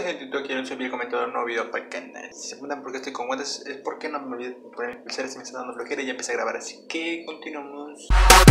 Entonces gente, yo quiero subir comentado un nuevo video para el canal. Si se preguntan por qué estoy con guantes, es porque no me olvidé de poner el pulsar, se me está dando flojera y ya empecé a grabar, así que continuamos.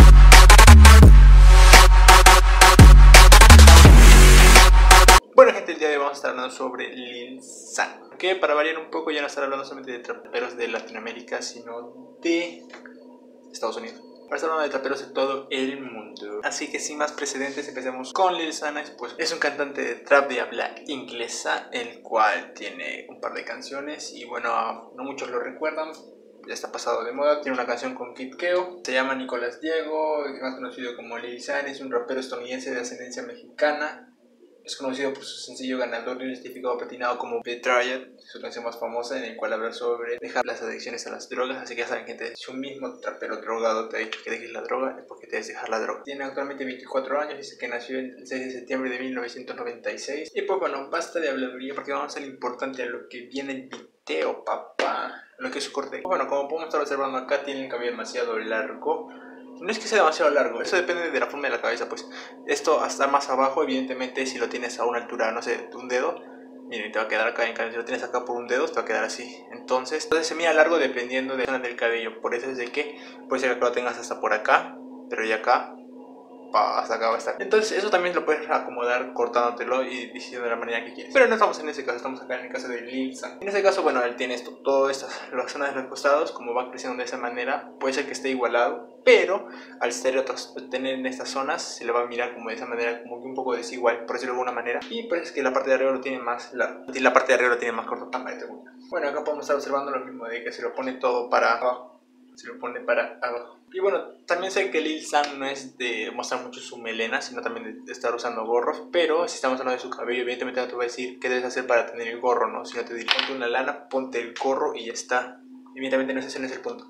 Bueno gente, el día de hoy vamos a estar hablando sobre Lil San, que para variar un poco ya no estar hablando solamente de traperos de Latinoamérica, sino de Estados Unidos. Para estar hablando de traperos de todo el mundo. Así que sin más precedentes empecemos con Lil San. Pues es un cantante de trap de habla inglesa, el cual tiene un par de canciones y bueno, no muchos lo recuerdan, ya está pasado de moda. Tiene una canción con Kid Keo, se llama Nicolás Diego, más conocido como Lil San. Es un rapero estadounidense de ascendencia mexicana. Es conocido por su sencillo ganador de un certificado platinado como Betrayed, su canción más famosa, en el cual habla sobre dejar las adicciones a las drogas. Así que ya saben gente, si un mismo trapero drogado te ha dicho que dejes la droga, es porque te debes dejar la droga. Tiene actualmente 24 años, dice que nació el 6 de septiembre de 1996. Y pues bueno, basta de habladuría porque vamos a lo importante, a lo que viene el video, papá. Lo que es su corte. Bueno, como podemos estar observando acá, tiene el cabello demasiado largo. No es que sea demasiado largo, eso depende de la forma de la cabeza, pues. Esto hasta más abajo, evidentemente, si lo tienes a una altura, no sé, de un dedo, miren, te va a quedar acá. En cambio, si lo tienes acá por un dedo, te va a quedar así. Entonces se mira largo dependiendo de la zona del cabello. Por eso es de que puede ser que lo tengas hasta por acá, pero ya acá, hasta acá va a estar. Entonces eso también lo puedes acomodar cortándotelo y diciendo de la manera que quieres. Pero no estamos en ese caso, estamos acá en el caso de Lil San. En ese caso, bueno, él tiene esto, todas estas, las zonas de los costados, como va creciendo de esa manera, puede ser que esté igualado, pero al tener en estas zonas se le va a mirar como de esa manera, como que un poco desigual, por decirlo de alguna manera. Y parece que la parte de arriba lo tiene más largo y la parte de arriba lo tiene más corto. Bueno, acá podemos estar observando lo mismo, de que se lo pone todo para abajo, se lo pone para abajo. Y bueno, también sé que Lil San no es de mostrar mucho su melena, sino también de estar usando gorros. Pero si estamos hablando de su cabello, evidentemente no te voy a decir qué debes hacer para tener el gorro, ¿no? Si no te digo, ponte una lana, ponte el gorro y ya está. Evidentemente no ese no es el punto.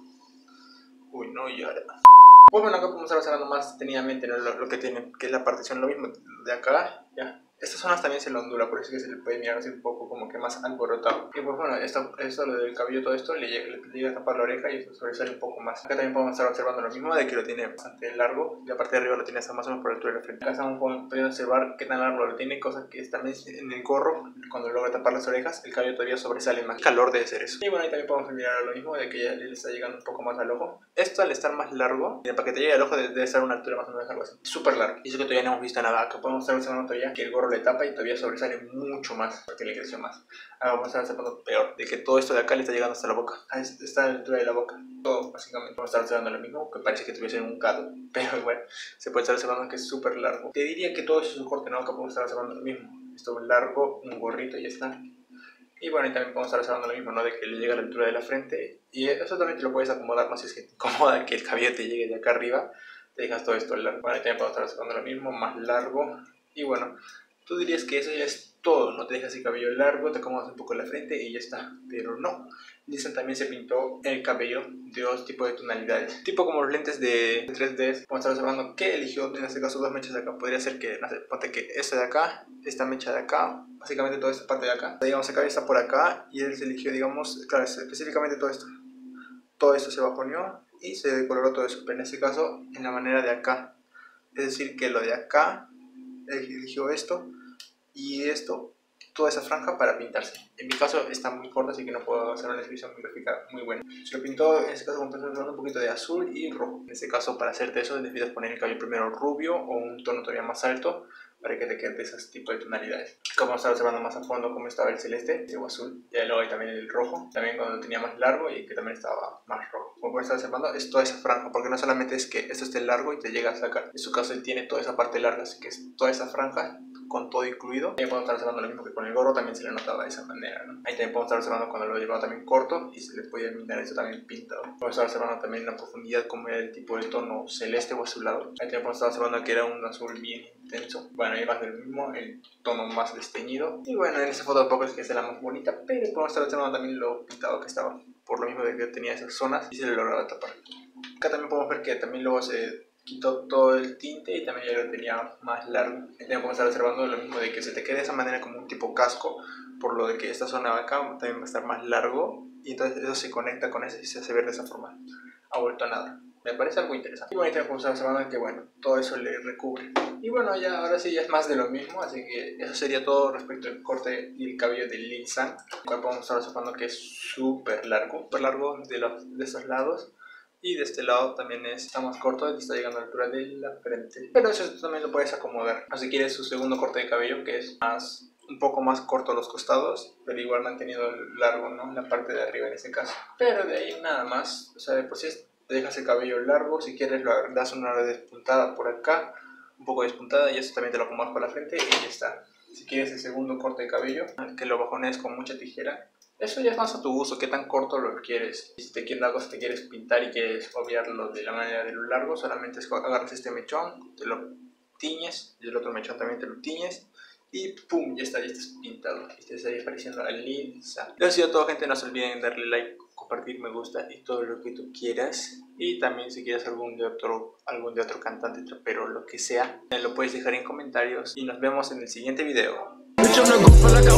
Uy, no, y ahora. Pues bueno, acá podemos estar observando más detenidamente, ¿no? Lo que tiene, que es la partición, lo mismo de acá, ya. Estas zonas también se lo ondula, por eso que se le puede mirar así un poco como que más alborotado. Y pues bueno, esto lo del cabello, todo esto le llega a tapar la oreja y eso sobresale un poco más. Acá también podemos estar observando lo mismo, de que lo tiene bastante largo, y la parte de arriba lo tiene hasta más o menos por la altura de la frente. Acá estamos pudiendo observar qué tan largo lo tiene, cosa que también en el gorro, cuando logra tapar las orejas, el cabello todavía sobresale más. El calor debe ser eso. Y bueno, ahí también podemos mirar lo mismo, de que ya le está llegando un poco más al ojo. Esto al estar más largo, para que te llegue al ojo debe estar a una altura más o menos algo así, súper largo. Y eso que todavía no hemos visto nada. Acá podemos estar observando todavía que el gorro le tapa y todavía sobresale mucho más porque le creció más. Ahora vamos a estar observando peor, de que todo esto de acá le está llegando hasta la boca. Ahí está a la altura de la boca. Todo básicamente vamos a estar observando lo mismo, que parece que tuviese un gato, pero bueno, se puede estar observando que es súper largo. Te diría que todo eso es un corte, ¿no? Acá podemos estar observando lo mismo. Esto es largo, un gorrito y ya está. Y bueno, y también podemos estar observando lo mismo, ¿no? De que le llega a la altura de la frente. Y eso también te lo puedes acomodar, no sé si es que te incomoda que el cabello te llegue de acá arriba. Te dejas todo esto largo. Bueno, y también podemos estar observando lo mismo, más largo. Y bueno, tú dirías que eso ya es todo, no te dejas el cabello largo, te acomodas un poco la frente y ya está, pero no. Lil San también se pintó el cabello de dos tipos de tonalidades, tipo como los lentes de 3D. Vamos a estar observando que eligió en este caso dos mechas de acá. Podría ser que, no sé, ponte que esta de acá, esta mecha de acá, básicamente toda esta parte de acá, digamos acá está por acá, y él se eligió, digamos, claro, específicamente todo esto. Todo esto se bajoneó y se decoloró todo eso, pero en este caso en la manera de acá, es decir que lo de acá eligió esto y esto, toda esa franja para pintarse. En mi caso está muy corta, así que no puedo hacer una descripción gráfica muy buena. Se lo pintó en este caso con un poquito de azul y rojo. En este caso, para hacerte eso necesitas poner el cabello primero rubio o un tono todavía más alto para que te queden de esos tipos de tonalidades. Como estaba observando más a fondo cómo estaba el celeste, luego azul, y luego hay también el rojo, también cuando lo tenía más largo y que también estaba más rojo. Como puedes estar observando, es toda esa franja, porque no solamente es que esto esté largo y te llega a sacar, en su caso él tiene toda esa parte larga, así que es toda esa franja con todo incluido. Ahí podemos estar observando lo mismo que con el gorro, también se le notaba de esa manera, ¿no? Ahí también podemos estar observando cuando lo llevaba también corto y se le podía mirar eso también pintado. Podemos estar observando también la profundidad, como era el tipo de tono celeste o azulado. Ahí también podemos estar observando que era un azul bien intenso. Bueno, ahí más del mismo, el tono más desteñido. Y bueno, en esa foto tampoco es que sea la más bonita, pero podemos estar observando también lo pintado que estaba, por lo mismo de que tenía esas zonas y se le lograba tapar. Acá también podemos ver que también luego se quitó todo el tinte y también ya lo tenía más largo. También podemos estar observando lo mismo de que se te quede de esa manera como un tipo casco, por lo de que esta zona de acá también va a estar más largo y entonces eso se conecta con eso y se hace ver de esa forma. Ha vuelto a nada. Me parece algo interesante. Y bueno, como estamos hablando que bueno, todo eso le recubre. Y bueno, ya ahora sí ya es más de lo mismo, así que eso sería todo respecto al corte y el cabello de Lin San, el cual podemos estar observando que es súper largo de esos lados. Y de este lado también está más corto, está llegando a la altura de la frente. Pero eso también lo puedes acomodar. O si quieres su segundo corte de cabello, que es un poco más corto a los costados, pero igual mantenido largo, ¿no? La parte de arriba en ese caso. Pero de ahí nada más. O sea, de por sí te dejas el cabello largo. Si quieres lo das una despuntada por acá, un poco despuntada, y eso también te lo acomodas por la frente y ya está. Si quieres el segundo corte de cabello, que lo bajones con mucha tijera, eso ya es más a tu gusto, qué tan corto lo quieres. Si te quieres pintar y quieres obviarlo de la manera de lo largo, solamente agarras este mechón, te lo tiñes, y el otro mechón también te lo tiñes, y pum, ya estás pintado. Y te está apareciendo al Lin San. Eso ha sido todo, gente. No se olviden darle like, compartir, me gusta y todo lo que tú quieras. Y también si quieres algún de otro cantante, trapero, lo que sea, lo puedes dejar en comentarios. Y nos vemos en el siguiente video.